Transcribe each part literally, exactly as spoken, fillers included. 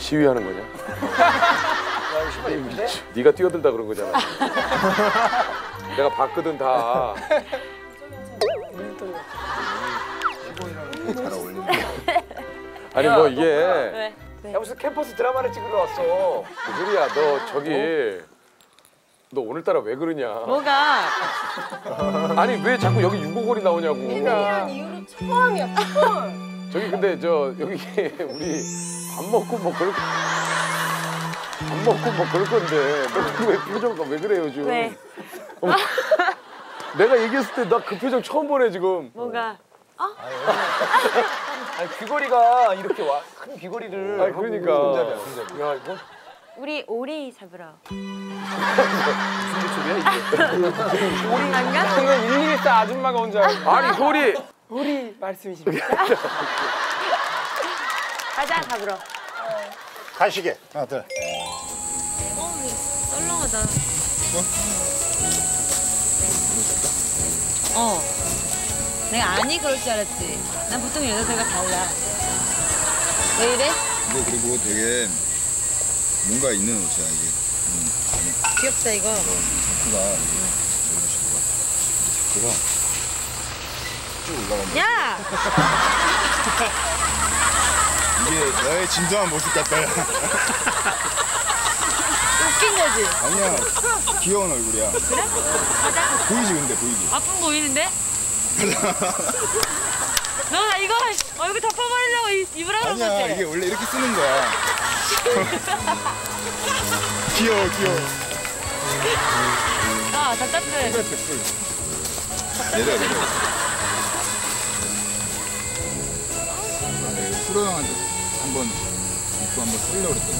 시위하는 거냐? 야, 신발 예쁜데? 네가 뛰어들다 그런 거잖아. 내가 봤거든 다. 잘 어울린다. 아니 뭐 이게 왜? 야, 무슨 캠퍼스 드라마를 찍으러 왔어. 유리야 너 저기 너 오늘따라 왜 그러냐? 뭐가? 아니 왜 자꾸 여기 유고골이 나오냐고. 한 이후로 처음이야, 처음. 저기 근데 저 여기 우리 밥 먹고 뭐 그럴 밥 먹고 뭐 그럴 건데 너 왜 표정가 왜 그래요 지금? 왜? 어, 내가 얘기했을 때 나 그 표정 처음 보네 지금. 뭐가? 아니, 귀걸이가 이렇게 와. 큰 귀걸이를. 아니 그러니까. 손잡이야, 손잡이. 야 이거 우리 오리 잡으러. 중계쪽이야 이게. 오리인가? 그냥 일일이사 아줌마가 온 줄 알고. 아니 소리. 우리 말씀이십니까? 가자 잡으러. 가시게. 하나, 둘. 썰렁하다. 어? 내가 아니 그럴 줄 알았지. 난 보통 여자들과 달라. 왜 이래? 이거 그리고 되게 뭔가 있는 옷이야 이게. 음, 귀엽다 이거. 자크가 자크가 쭉 올라간다. 야! 이게 너의 진정한 모습 같다. 웃긴 거지? 아니야. 귀여운 얼굴이야. 그래? 가자. 보이지 근데 보이지. 아픈 보이는데? 너 나 이거 얼굴 덮어버리려고 입으라고 아니야 그랬지? 이게 원래 이렇게 쓰는 거야. 귀여워 귀여워. 아 답답해. 내려 내려. 프로 형한테 한번 입고 한번 쓰려고 그랬더니.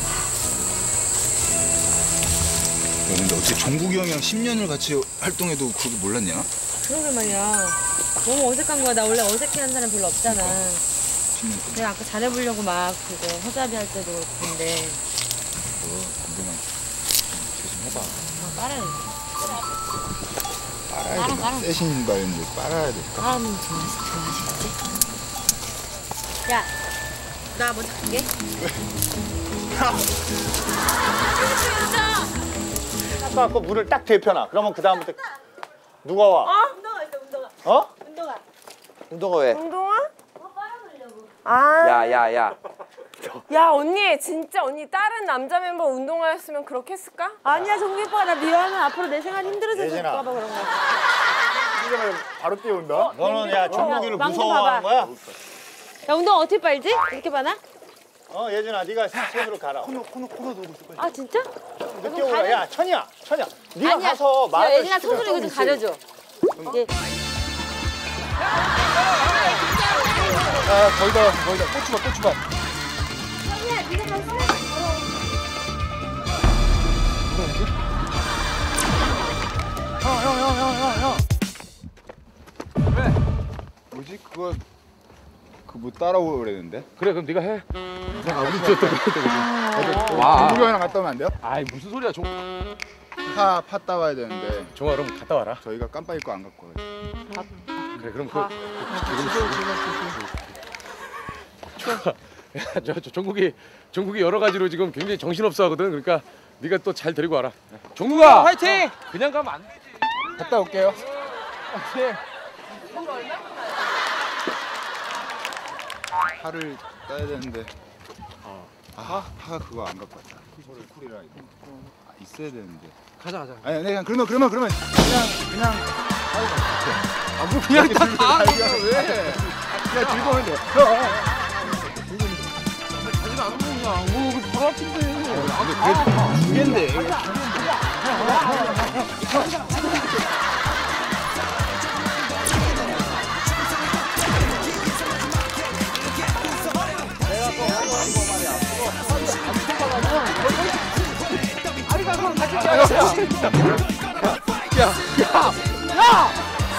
야, 근데 어떻게 종국이 형이랑 십 년을 같이 활동해도 그거 몰랐냐? 그러게 말이야. 너무 어색한 거야. 나 원래 어색해하는 사람 별로 없잖아. 십 년 동안. 내가 아까 잘해보려고 막 그거 허잡이 할 때도 그런데. 너 근데만 조심 해봐. 아, 빨아야지. 빨아야 빨아, 돼. 빨아. 새 신발인데 빨아야 돼. 빨으면 좋아하시, 좋아하시겠지? 야, 나 먼저 갈게. 닦아갖고 물을 딱 데펴놔. 그러면 그 다음부터 누가 와? 어? 운동화 있어, 운동화. 어? 운동화. 운동화 왜? 운동화? 아. 야, 야, 야. 야, 언니, 진짜 언니 다른 남자 멤버 운동화였으면 그렇게 했을까? 아니야, 정기 오빠가 나 미워하면 앞으로 내 생활 힘들어져 예진아. 줄까봐 그런 거야. 이러면 바로 뛰어온다. 너는 야 종국이를 망고 무서워하는 봐봐. 거야? 야, 운동 어떻게 빨지? 이렇게 봐나? 어 예진아 네가 손으로 가라. 코너 코너 코너 도고 있을 거야. 아, 진짜? 늦게 오라. 야 천이야 천이야. 네가 아니야. 가서 야, 말을 예진아 시키면 손으로 이거 좀 좀 가려줘. 이제. 아 거기다 거기다 고추밥 고추밥. 형 형 형 형 형 형. 왜? 뭐지 그거 그 뭐 따라오래는데? 그래 그럼 네가 해. 아 우리 저또 와. 종국이 형이랑 갔다 오면 안 돼요? 아이 무슨 소리야 종. 파, 파 따와야 되는데 종아 그럼 갔다 와라. 저희가 깜빡 잊고 안 갖고 와가지고. 그래 그럼 그. 종아. 저, 저 종국이 종국이 여러 가지로 지금 굉장히 정신없어 하거든. 그러니까 네가 또 잘 데리고 와라. 종국아 화이팅. 그냥 가면 안 되지. 갔다 올게요. 파를 따야 되는데 아 파가 그거 안 갖고 왔다. 쿨이라 이거 아, 있어야 되는데. 가자 가자. 아니 그냥 그러면 그러면 그러면 그냥 그냥 아뭐 그냥 다 가. 왜? 그냥 들고 오면 돼. 가지가 않은 거야. 뭐 바로 앞인데. 아, 두 개인데. 야, 야, 야!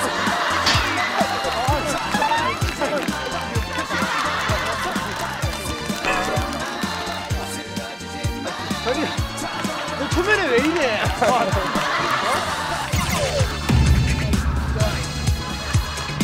아니, 너 초면에 왜 이래?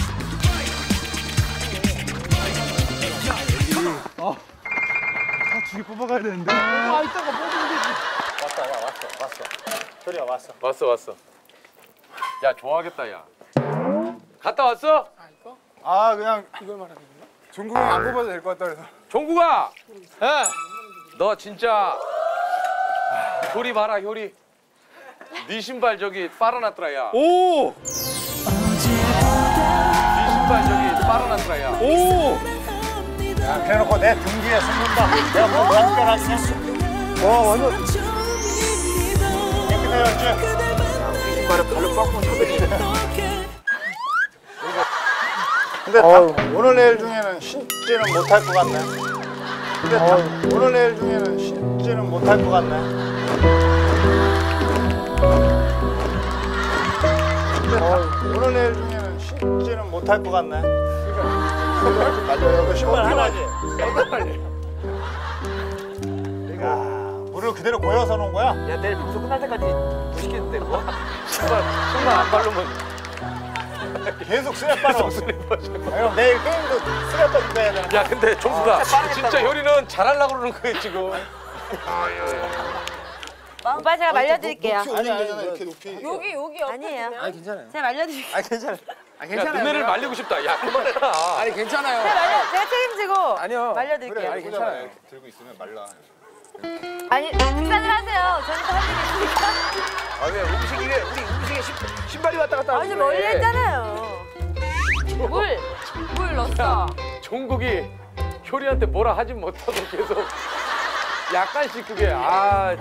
아, 두 개 뽑아가야 되는데. 아 이따가 뽑으면 되지. 왔다 와 왔어 왔어. 저리야 왔어. 왔어 왔어. 야 좋아하겠다 야. 갔다 왔어? 아 그냥 이걸 말하는 거야? 종국이 안 뽑아도 될 것 같다 그래서. 종국아. 예. 너 진짜 효리 봐라 효리. 네 신발 저기 빨아놨더라 야. 오! 네 신발 저기 빨아놨더라 야. 오! 야 그래놓고 내 등 뒤에 숨는다. 내가 뭐 완전하게 그냥. 와 완전. 깨끗해졌지. 신발을 발로 꽉 꽂혀버리네. 근데 다, 오늘 내일 중에는 신지는 못할 것 같네. 근데 다, 오늘 내일 중에는 신지는 못할 것 같네. 근데 다, 오늘 내일 중에는 신지는 못할 것 같네. 맞아요. 신발 하나지. 야, 물을 그대로 고여서 놓은 거야? 야 내일 방송 끝날 때까지 못 시키는데 뭐? 신발 신발 안 바르면. 계속 스냅바로. 그럼 내일 게임도 스냅바 입고 해야 되나? 야 근데 종국아 진짜 진짜, 빠르겠다고. 효리는 잘하려고 그러는 거야 지금. 오빠 제가 말려드릴게요. 아니 아니잖아 이렇게 높이. 여기 여기 옆에 아니에요. 두면. 괜찮아요. 제가 말려드릴게요. 아 괜찮아요. 아 야 괜찮아요. 너네를 말리고 싶다. 야 그만해라. 아니 괜찮아요. 제가 말려, 제가 책임지고 아니요. 말려드릴게요. 아니 괜찮아요. 들고 있으면 말라. 아니 식사를 하세요. 저는 또 할 일이 있으니까. 아왜 음식이 왜 우리 음식에 신, 신발이 왔다 갔다 하는 아니 멀리 했잖아요. 물. 물 넣었어. 종국이 효리한테 뭐라 하진 못하고 계속 약간씩 그게 아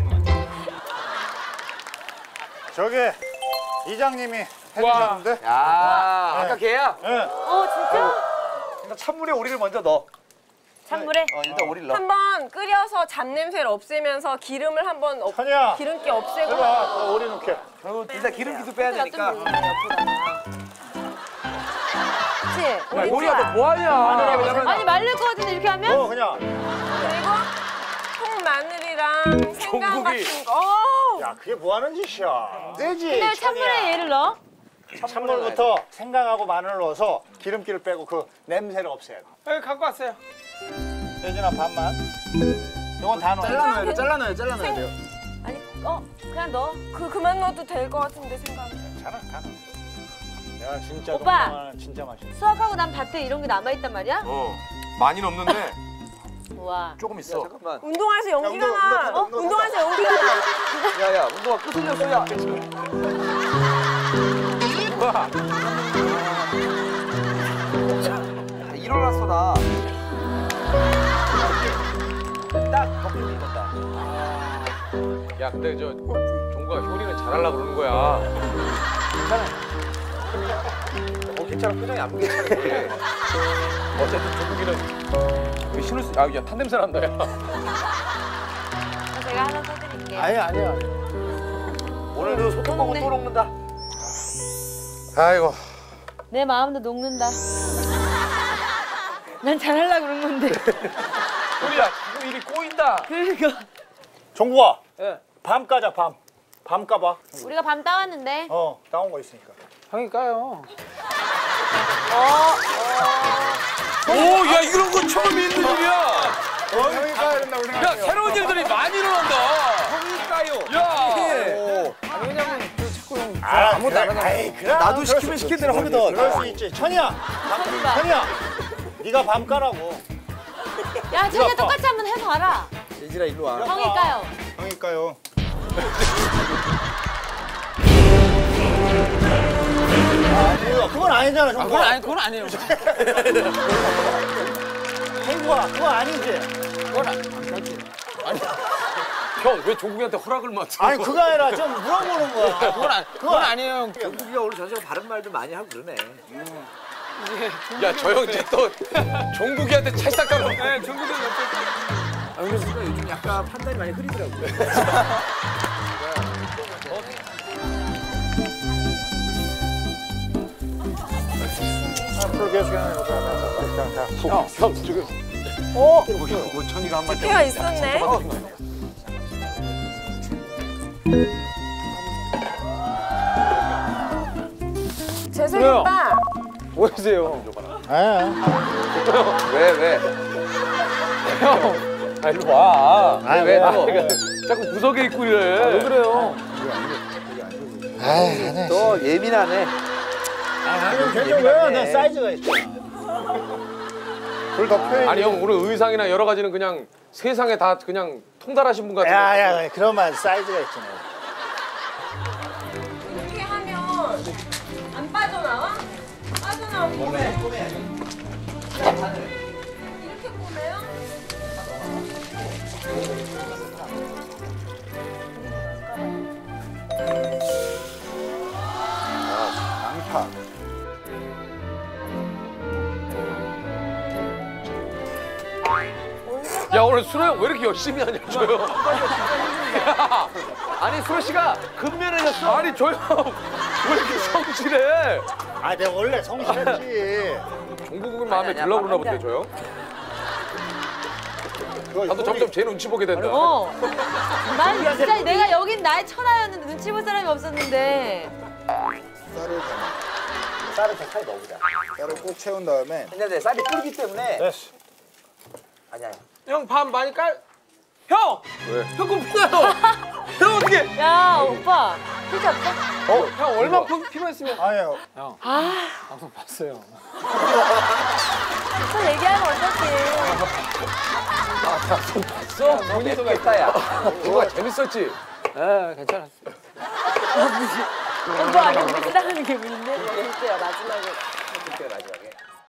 저기 이장님이 와. 해주셨는데. 야 아까 걔야. 예. 어 진짜? 일단 찬물에 오리를 먼저 넣어. 찬물에? 어 일단 오리를 넣어. 한번 끓여서 잡냄새를 없애면서 기름을 한번 없, 선이야. 기름기 없애고. 해봐. 그 오리 넣게. 그리고 일단 기름기도 빼야 되니까. 그치? 야, 효리야 너 뭐하냐? 아니 말릴 것 같은데 이렇게 하면? 어 그냥. 그리고 통마늘이랑 생강 종국이. 같은 거. 어우. 야 그게 뭐 하는 짓이야. 안 되지. 근데 찬물에 얘를 넣어? 찬물부터 생강하고 마늘 넣어서 기름기를 빼고 그 냄새를 없애야 돼. 여기 갖고 왔어요. 예진아 반만. 이건 다 넣어. 잘라놔야 돼. 잘라놔야 잘라놔야 돼요. 아니 어 그냥 넣어. 그 그만 넣어도 될 것 같은데 생각. 괜찮아, 다 넣어. 내가 진짜 오빠. 동남아는 진짜 맛있어. 수확하고 난 밭에 이런 게 남아있단 말이야? 어 많이는 없는데 우와. 조금 있어. 잠깐만. 운동하면서 연기가 운동, 나. 운동하자, 어? 운동. 운동하면서 연기가 나. 야야 운동화 끄 흘렸어 야. 누가? 아, 일어났어 나. 딱 벗기면 익었다. 야 근데 저 종국아 효리는 잘하려고 그러는 거야. 어 괜찮아 표정이 안 괜찮아. 어쨌든 종국이는 그 신을 수. 아야 탄 냄새 난다 야. 제가 하나 써드릴게요. 아니 아니야. 오늘도 소떡먹고 또 녹는다. 아이고. 내 마음도 녹는다. 난 잘하려고 그런 건데. 효리야 지금 일이 꼬인다. 그러니까. 종국아. 예. 밤 까자 밤. 밤 까봐. 우리가 밤 따왔는데. 어 따온 거 있으니까. 형이 까요. 오야 이런 거 처음 있는 일이야. 형이 까야 된다고 야 생각해요. 새로운 일들이 많이 일어난다. 형이 까요. 야. 왜냐면 저 자꾸 형 아, 아무것도 그래, 안 하잖아. 아이, 그래. 나도 그럴 시키면 수- 시킨 대로 하거든. 그럴 수 있지. 천이야. 천이야. 네가 밤 까라고. 야, 저기 똑같이 한번 해봐라. 예진아 일로 와. 형일까요? 형이 까요. 아니요, 그건 아니잖아. 그건 종국아. 아니 그건 아니에요. 종국아, 그건 아니지. 그건 안 깔지. 형 왜 종국이한테 허락을 맡아? 아니 그거 아니라 좀 물어보는 거야. 그건 아 그건 아니에요. 형. 경국이가 오늘 저녁 바른 말도 많이 하고 그러네. 야 저 형 이제 또 종국이한테 찰싹하고. 네, 종국이 옆에. 아 그래서 요즘 약간 판단이 많이 흐리더라고요. 앞으로 계속 하는 거야. 자, 자, 자. 형, 형 지금 어? 뭐 천이가 한 말. 걔가 있었네. 재석이 왜요? 오빠. 뭐하세요? 예. 왜 왜? 형, 아 일로 와. 아, 왜 왜? 또 자꾸 구석에 있고 이래. 왜 그래요? 아이, 하네. 또 예민하네. 아니, 괜찮아요. 내 사이즈가 있잖아. 불 덮여야지. 아니 형 오늘 의상이나 여러 가지는 그냥 세상에 다 그냥 통달하신 분 같은. 야, 야, 그러면 사이즈가 있잖아. 이렇게 하면 안 빠져나와? 빠져나오면 뭐해? 이렇게 보내요? 양파. 야 오늘 수로 형 왜 이렇게 열심히 하냐고요? 야, 아니 수로 씨가 근면해졌어. 아니 저 형 왜 이렇게 성실해? 아, 내가 원래 성실했지. 종국이 마음에 들려고 그러나 본데 저 형? 나도 점점 제 눈치 보게 된다. 어. 난 진짜 내가 여긴 나의 천하였는데 눈치 볼 사람이 없었는데. 쌀을 담아. 쌀을 더 차에 넣어보자. 쌀을 꼭 채운 다음에 근데 쌀이 끓기 때문에. 됐어. 아니야. 형 밥 많이 깔. 형! 왜? 형 그거 피나요! 형 어떻게? 야 오빠 필요 없어? 형 얼마 피- 필요했으면. 아니요. 아 방송 봤어요. 또 얘기하면 어떡해. 봤어? 본인도 겠다야. 그거 재밌었지? 예, 괜찮았어. 오빠 아니 무슨 하는 게 뭔데? 진짜요 마지막에. 마지막에.